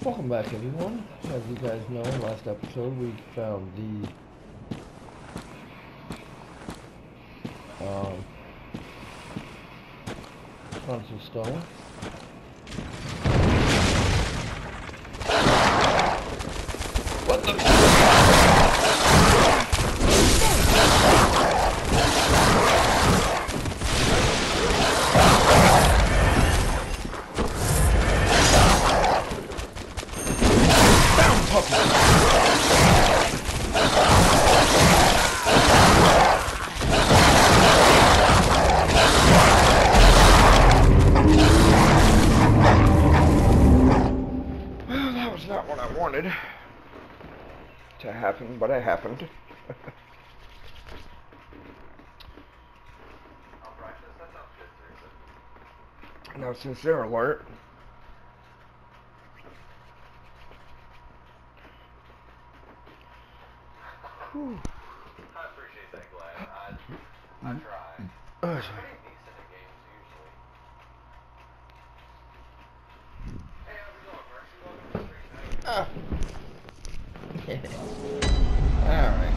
Welcome back, everyone. As you guys know, last episode we found the console stone. What the? Not what I wanted to happen, but it happened. No sincere alert. Whew. I appreciate that, Glad. I try. Sorry. Pretty decent at games usually. Hey, how's it going, Percy? Alright.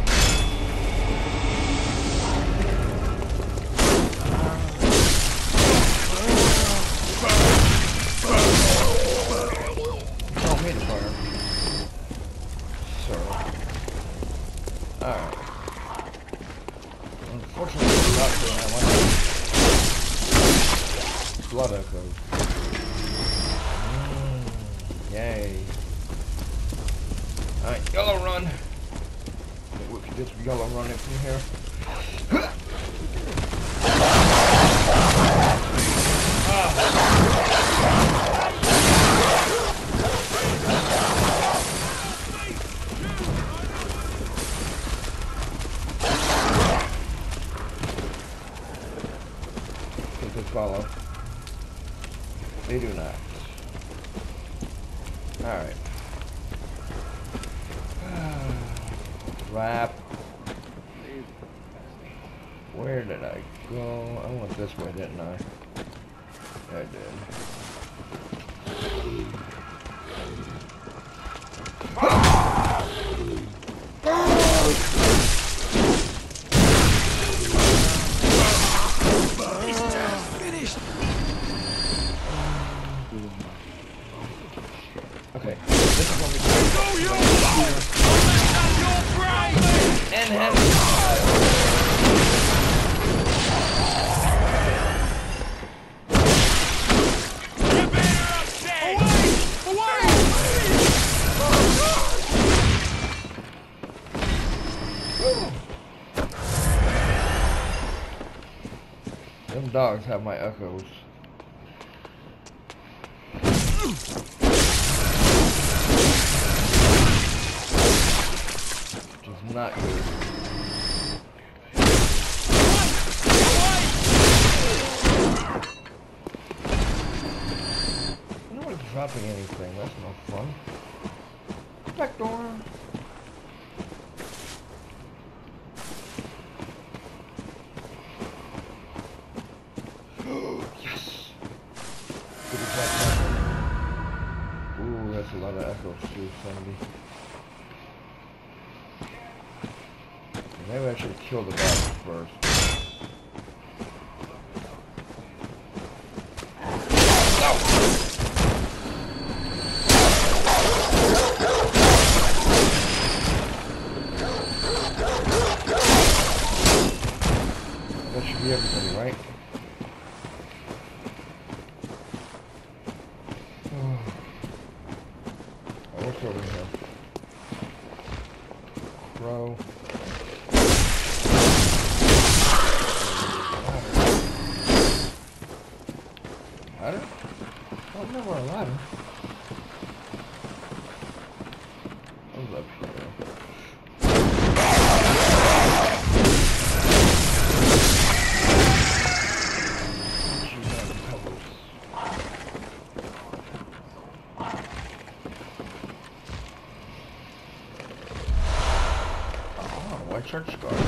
Don't mean to fire. Sorry. Alright. Unfortunately, it's not doing that one. Blood echoes. Yay. Alright, yellow run. Maybe we can just yellow run it from here. Does this follow? They do not. Alright. Crap. Where did I go? I went this way, didn't I? I did. Okay, this is what we do. And heavy. Them dogs have my echoes. Which is not good. No one's dropping anything, that's no fun. Back door. Yes! Good attack. Ooh, that's a lot of echoes too, 70. Maybe I should kill the boss first. That should be everybody, right? Oh, what's over here? Crow. Ladder? Oh, never a ladder. What's up here? White church guard.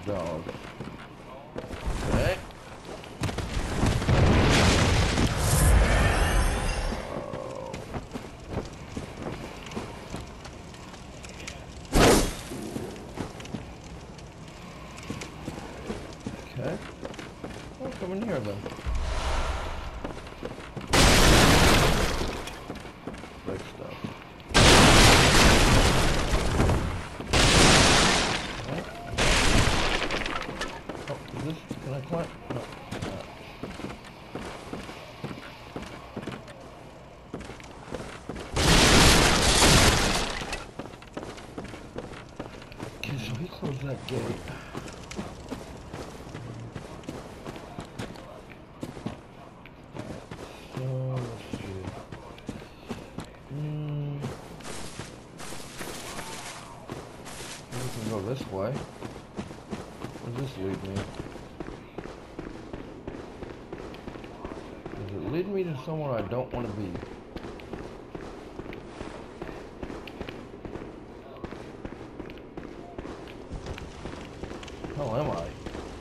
dog. Okay. Oh. Okay. Well, come in here then. Break stuff. Okay. Oh, is this? Can I climb? No. Okay, so he closed that gate. So, let's see. We can go this way. Where does this lead me? Does it lead me to somewhere I don't want to be? How am I?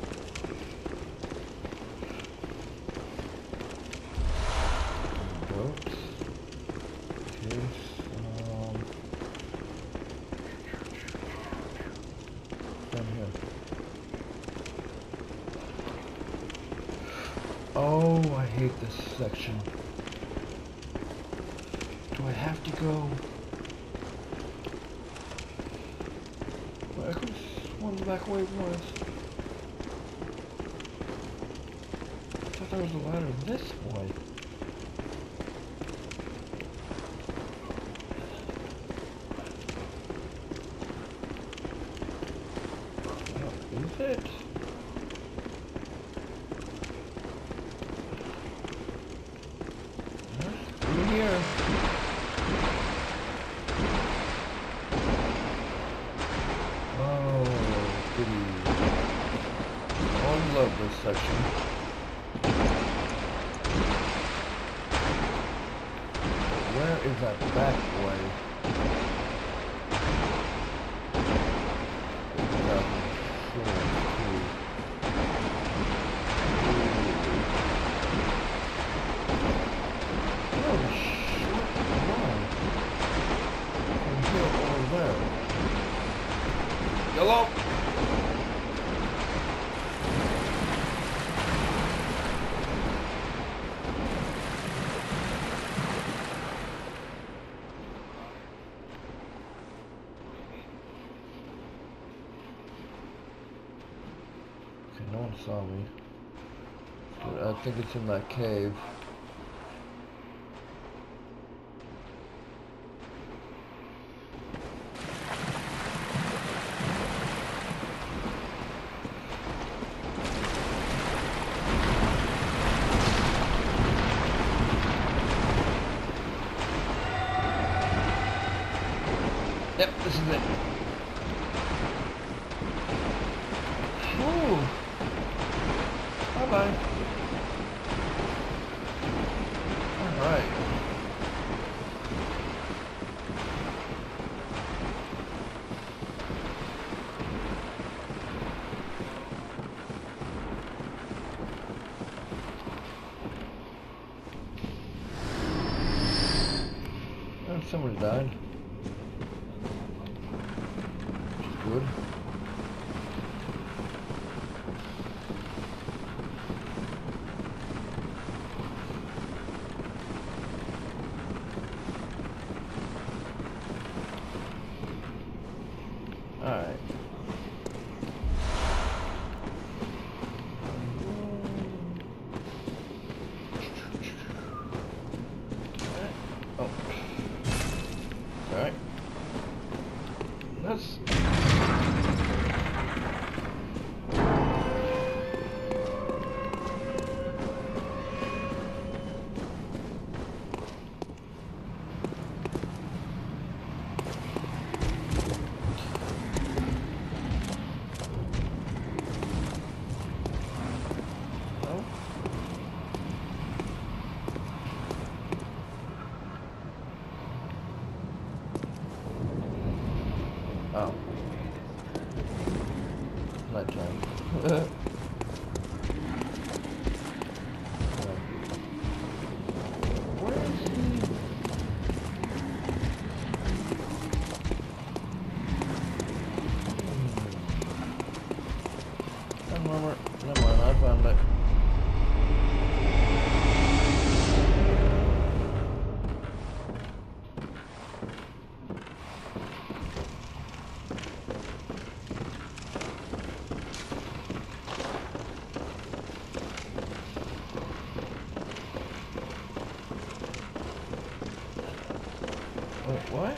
Goats. Case. Down here. Oh, I hate this section. Do I have to go? Well, I could have sworn back way it was. I thought there was a ladder this way. Is it? Through here. Oh, goody. Oh, I love this section. Where is that back way? Hello? Okay, no one saw me. But I think it's in that cave. Yep, this is it. Ooh. Bye-bye. Alright. Oh, somebody died. Good. Alright. Oh. Alright. That's Wait, what?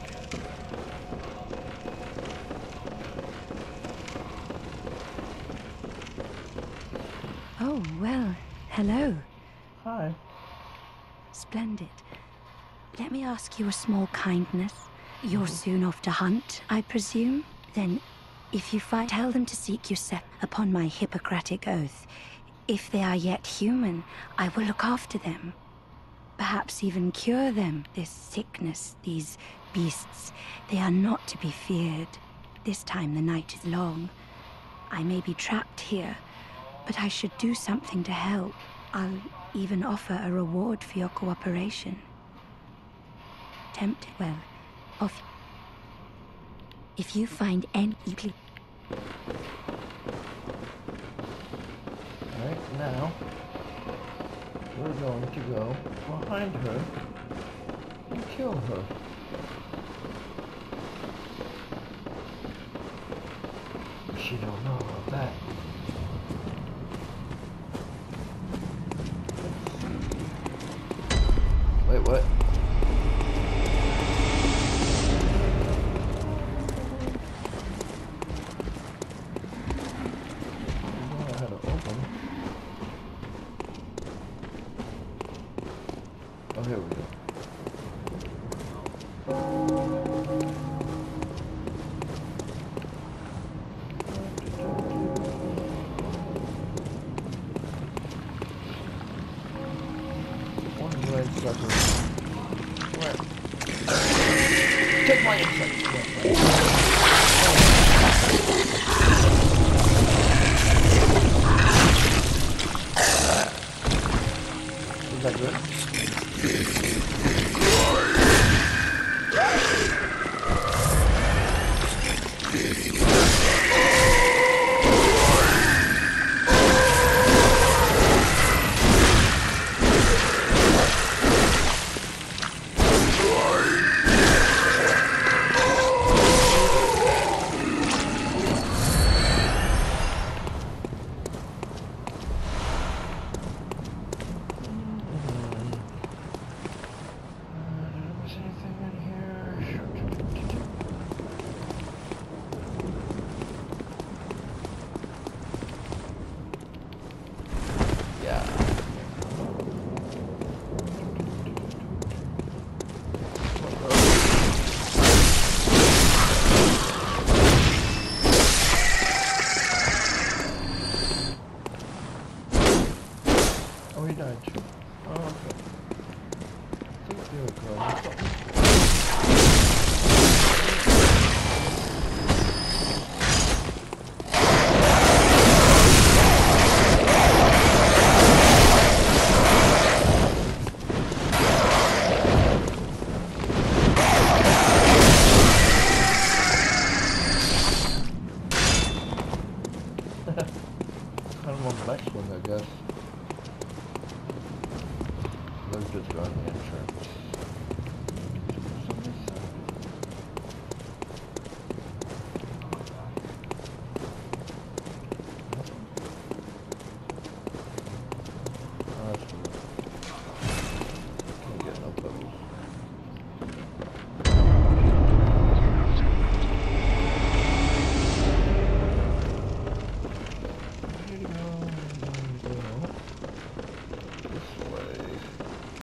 Oh, well, hello. Hi. Splendid. Let me ask you a small kindness. You're soon off to hunt, I presume? Then, if you find, tell them to seek you upon my Hippocratic oath. If they are yet human, I will look after them. Perhaps even cure them. This sickness, these beasts, they are not to be feared. This time the night is long. I may be trapped here, but I should do something to help. I'll even offer a reward for your cooperation. Tempted, well, off. If you find any... Right now, we're going to go behind her and kill her. She don't know about that. Wait, what? I don't know how to open. Oh, here we go. One red sucker. Where? Take my insect. Is that good? Is anything in here? Yeah. Oh, he died too. Oh, okay. I think they were going. Kind of on the next one, I guess. Let's just go on the entrance.